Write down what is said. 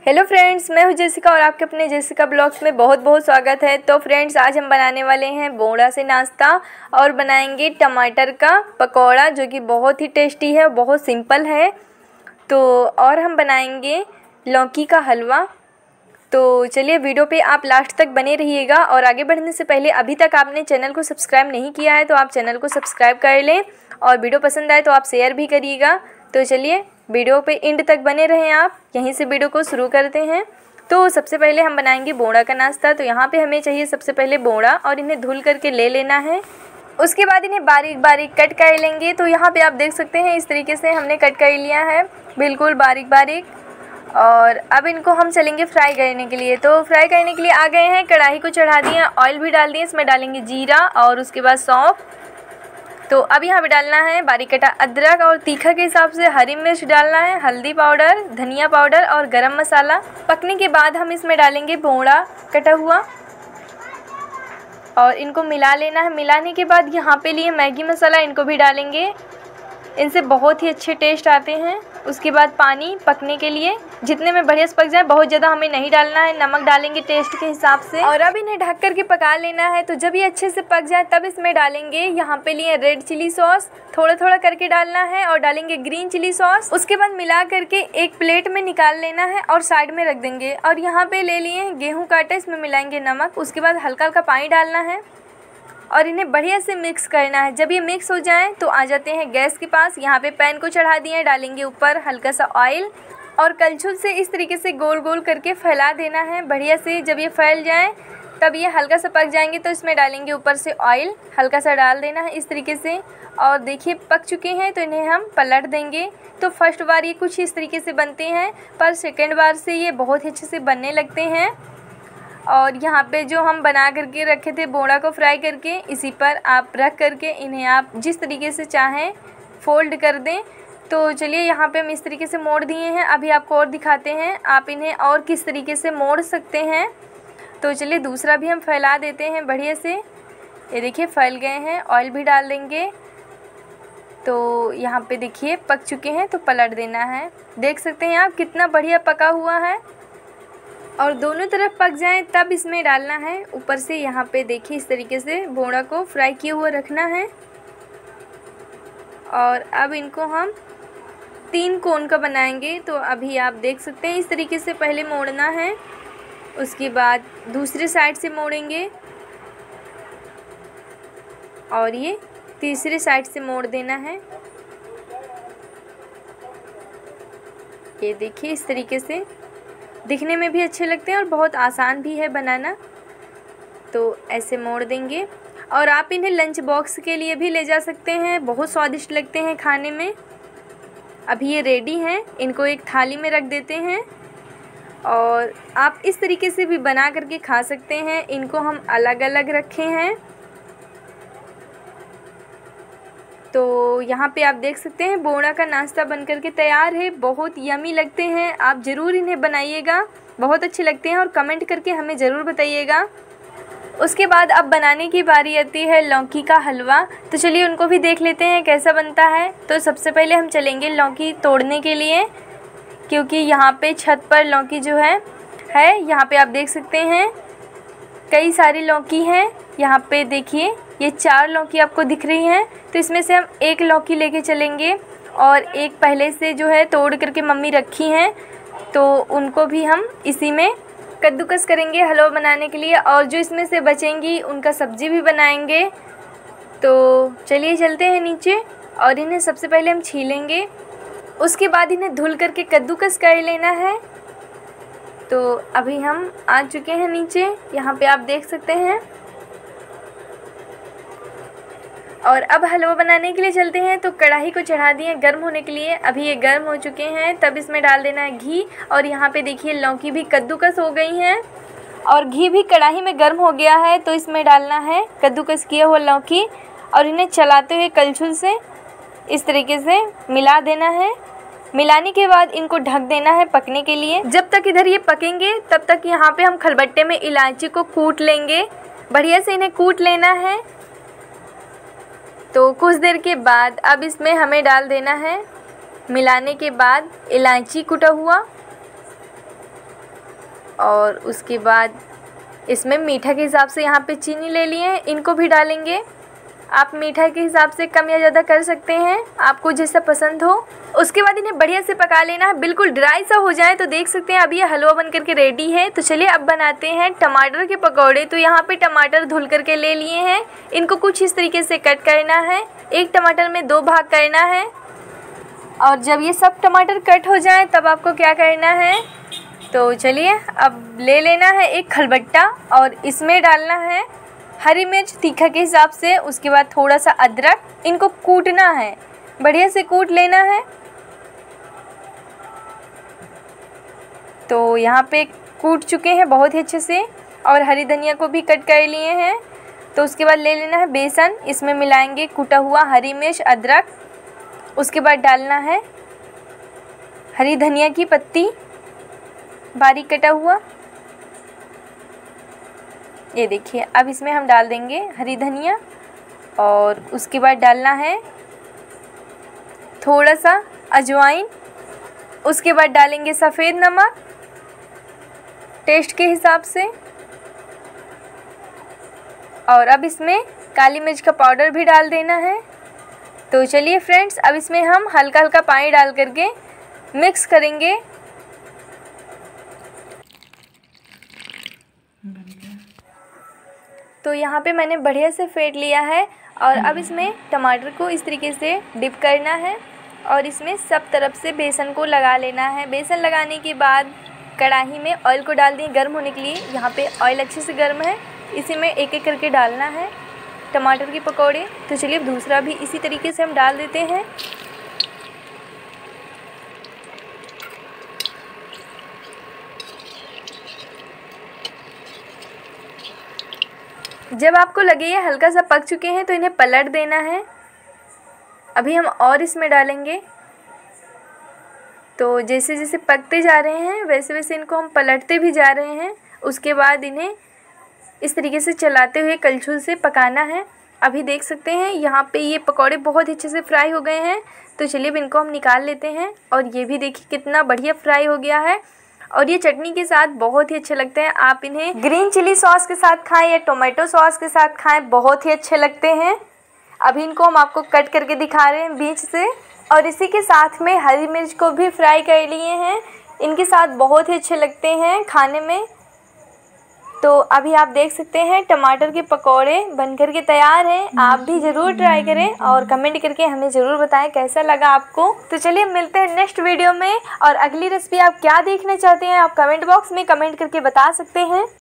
Hello friends, मैं हूं Jessica और आपके अपने जेसिका ब्लॉग्स में बहुत बहुत स्वागत है। तो फ्रेंड्स, आज हम बनाने वाले हैं बोड़ा से नाश्ता और बनाएंगे टमाटर का पकौड़ा, जो कि बहुत ही टेस्टी है, बहुत सिंपल है। तो और हम बनाएंगे लौकी का हलवा। तो चलिए वीडियो पे आप लास्ट तक बने रहिएगा। और आगे बढ़ने से पहले अभी तक आपने चैनल को सब्सक्राइब नहीं किया है तो आप चैनल को सब्सक्राइब कर लें, और वीडियो पसंद आए तो आप शेयर भी करिएगा। तो चलिए वीडियो पे एंड तक बने रहें आप। यहीं से वीडियो को शुरू करते हैं। तो सबसे पहले हम बनाएंगे बोड़ा का नाश्ता। तो यहाँ पे हमें चाहिए सबसे पहले बोड़ा, और इन्हें धुल करके ले लेना है। उसके बाद इन्हें बारीक बारीक कट कर लेंगे। तो यहाँ पे आप देख सकते हैं इस तरीके से हमने कट कर लिया है, बिल्कुल बारीक बारीक। और अब इनको हम चलेंगे फ्राई करने के लिए। तो फ्राई करने के लिए आ गए हैं, कढ़ाई को चढ़ा दिए, ऑयल भी डाल दिए। इसमें डालेंगे जीरा और उसके बाद सौंफ। तो अब यहाँ पे डालना है बारीक कटा अदरक, और तीखा के हिसाब से हरी मिर्च डालना है, हल्दी पाउडर, धनिया पाउडर और गरम मसाला। पकने के बाद हम इसमें डालेंगे बोड़ा कटा हुआ और इनको मिला लेना है। मिलाने के बाद यहाँ पे लिए मैगी मसाला, इनको भी डालेंगे, इनसे बहुत ही अच्छे टेस्ट आते हैं। उसके बाद पानी पकने के लिए, जितने में बढ़िया से पक जाए, बहुत ज़्यादा हमें नहीं डालना है। नमक डालेंगे टेस्ट के हिसाब से। और अब इन्हें ढक करके पका लेना है। तो जब ये अच्छे से पक जाए तब इसमें डालेंगे, यहाँ पे लिए रेड चिली सॉस, थोड़ा थोड़ा करके डालना है, और डालेंगे ग्रीन चिली सॉस। उसके बाद मिला करके एक प्लेट में निकाल लेना है और साइड में रख देंगे। और यहाँ पे ले लिए हैं गेहूँ का आटा, इसमें मिलाएंगे नमक। उसके बाद हल्का हल्का पानी डालना है और इन्हें बढ़िया से मिक्स करना है। जब ये मिक्स हो जाए तो आ जाते हैं गैस के पास। यहाँ पे पैन को चढ़ा दिए, डालेंगे ऊपर हल्का सा ऑयल, और कलछुल से इस तरीके से गोल गोल करके फैला देना है बढ़िया से। जब ये फैल जाए तब ये हल्का सा पक जाएंगे तो इसमें डालेंगे ऊपर से ऑयल, हल्का सा डाल देना है इस तरीके से। और देखिए पक चुके हैं तो इन्हें हम पलट देंगे। तो फर्स्ट बार ये कुछ इस तरीके से बनते हैं, पर सेकेंड बार से ये बहुत ही अच्छे से बनने लगते हैं। और यहाँ पे जो हम बना करके रखे थे बोड़ा को फ्राई करके, इसी पर आप रख करके इन्हें आप जिस तरीके से चाहें फोल्ड कर दें। तो चलिए यहाँ पे हम इस तरीके से मोड़ दिए हैं। अभी आपको और दिखाते हैं आप इन्हें और किस तरीके से मोड़ सकते हैं। तो चलिए दूसरा भी हम फैला देते हैं बढ़िया से। ये देखिए फैल गए हैं, ऑयल भी डाल देंगे। तो यहाँ पे देखिए पक चुके हैं, तो पलट देना है। देख सकते हैं आप कितना बढ़िया पका हुआ है। और दोनों तरफ पक जाएं तब इसमें डालना है ऊपर से, यहाँ पे देखिए इस तरीके से बोड़ा को फ्राई किए हुआ रखना है। और अब इनको हम 3 कोन का बनाएंगे। तो अभी आप देख सकते हैं इस तरीके से पहले मोड़ना है, उसके बाद दूसरी साइड से मोड़ेंगे, और ये तीसरी साइड से मोड़ देना है। ये देखिए इस तरीके से दिखने में भी अच्छे लगते हैं और बहुत आसान भी है बनाना। तो ऐसे मोड़ देंगे। और आप इन्हें लंच बॉक्स के लिए भी ले जा सकते हैं, बहुत स्वादिष्ट लगते हैं खाने में। अभी ये रेडी हैं, इनको एक थाली में रख देते हैं। और आप इस तरीके से भी बना करके खा सकते हैं। इनको हम अलग अलग रखे हैं। तो यहाँ पे आप देख सकते हैं बोड़ा का नाश्ता बन करके तैयार है। बहुत यमी लगते हैं, आप ज़रूर इन्हें बनाइएगा, बहुत अच्छे लगते हैं। और कमेंट करके हमें ज़रूर बताइएगा। उसके बाद अब बनाने की बारी आती है लौकी का हलवा। तो चलिए उनको भी देख लेते हैं कैसा बनता है। तो सबसे पहले हम चलेंगे लौकी तोड़ने के लिए, क्योंकि यहाँ पे छत पर लौकी जो है यहाँ पे आप देख सकते हैं कई सारी लौकी हैं। यहाँ पे देखिए ये 4 लौकी आपको दिख रही हैं। तो इसमें से हम 1 लौकी लेके चलेंगे, और एक पहले से जो है तोड़ करके मम्मी रखी हैं, तो उनको भी हम इसी में कद्दूकस करेंगे हलवा बनाने के लिए। और जो इसमें से बचेंगी उनका सब्जी भी बनाएंगे। तो चलिए चलते हैं नीचे, और इन्हें सबसे पहले हम छीलेंगे। उसके बाद इन्हें धुल करके कद्दूकस कर लेना है। तो अभी हम आ चुके हैं नीचे, यहाँ पे आप देख सकते हैं। और अब हलवा बनाने के लिए चलते हैं। तो कढ़ाई को चढ़ा दिए गर्म होने के लिए। अभी ये गर्म हो चुके हैं, तब इसमें डाल देना है घी। और यहाँ पे देखिए लौकी भी कद्दूकस हो गई हैं, और घी भी कढ़ाई में गर्म हो गया है। तो इसमें डालना है कद्दूकस किया हुआ लौकी, और इन्हें चलाते हुए कलछुल से इस तरीके से मिला देना है। मिलाने के बाद इनको ढक देना है पकने के लिए। जब तक इधर ये पकेंगे तब तक यहाँ पे हम खलबट्टे में इलायची को कूट लेंगे, बढ़िया से इन्हें कूट लेना है। तो कुछ देर के बाद अब इसमें हमें डाल देना है मिलाने के बाद इलायची कूटा हुआ, और उसके बाद इसमें मीठा के हिसाब से यहाँ पे चीनी ले लिए हैं, इनको भी डालेंगे। आप मीठा के हिसाब से कम या ज़्यादा कर सकते हैं, आपको जैसा पसंद हो। उसके बाद इन्हें बढ़िया से पका लेना है, बिल्कुल ड्राई सा हो जाए। तो देख सकते हैं अब ये हलवा बन करके रेडी है। तो चलिए अब बनाते हैं टमाटर के पकौड़े। तो यहाँ पे टमाटर धुल करके ले लिए हैं, इनको कुछ इस तरीके से कट करना है। एक टमाटर में 2 भाग करना है। और जब ये सब टमाटर कट हो जाए तब आपको क्या करना है, तो चलिए अब ले लेना है एक खलबट्टा और इसमें डालना है हरी मिर्च तीखा के हिसाब से। उसके बाद थोड़ा सा अदरक, इनको कूटना है, बढ़िया से कूट लेना है। तो यहाँ पे कूट चुके हैं बहुत ही अच्छे से और हरी धनिया को भी कट कर लिए हैं। तो उसके बाद ले लेना है बेसन, इसमें मिलाएंगे कूटा हुआ हरी मिर्च अदरक। उसके बाद डालना है हरी धनिया की पत्ती बारीक कटा हुआ, ये देखिए। अब इसमें हम डाल देंगे हरी धनिया और उसके बाद डालना है थोड़ा सा अजवाइन। उसके बाद डालेंगे सफ़ेद नमक टेस्ट के हिसाब से और अब इसमें काली मिर्च का पाउडर भी डाल देना है। तो चलिए फ्रेंड्स, अब इसमें हम हल्का हल्का पानी डाल करके मिक्स करेंगे। तो यहाँ पे मैंने बढ़िया से फेंट लिया है और अब इसमें टमाटर को इस तरीके से डिप करना है और इसमें सब तरफ से बेसन को लगा लेना है। बेसन लगाने के बाद कढ़ाई में ऑयल को डाल दें गर्म होने के लिए। यहाँ पे ऑयल अच्छे से गर्म है, इसी में एक एक करके डालना है टमाटर के पकौड़े। तो चलिए दूसरा भी इसी तरीके से हम डाल देते हैं। जब आपको लगे ये हल्का सा पक चुके हैं तो इन्हें पलट देना है। अभी हम और इसमें डालेंगे। तो जैसे जैसे पकते जा रहे हैं वैसे वैसे इनको हम पलटते भी जा रहे हैं। उसके बाद इन्हें इस तरीके से चलाते हुए कलछुल से पकाना है। अभी देख सकते हैं यहाँ पे ये पकौड़े बहुत ही अच्छे से फ्राई हो गए हैं। तो चलिए अब इनको हम निकाल लेते हैं और ये भी देखिए कितना बढ़िया फ्राई हो गया है और ये चटनी के साथ बहुत ही अच्छे लगते हैं। आप इन्हें ग्रीन चिली सॉस के साथ खाएं या टोमेटो सॉस के साथ खाएं, बहुत ही अच्छे लगते हैं। अभी इनको हम आपको कट करके दिखा रहे हैं बीच से और इसी के साथ में हरी मिर्च को भी फ्राई कर लिए हैं, इनके साथ बहुत ही अच्छे लगते हैं खाने में। तो अभी आप देख सकते हैं टमाटर के पकौड़े बनकर के तैयार हैं। आप भी ज़रूर ट्राई करें और कमेंट करके हमें ज़रूर बताएं कैसा लगा आपको। तो चलिए मिलते हैं नेक्स्ट वीडियो में और अगली रेसिपी आप क्या देखना चाहते हैं आप कमेंट बॉक्स में कमेंट करके बता सकते हैं।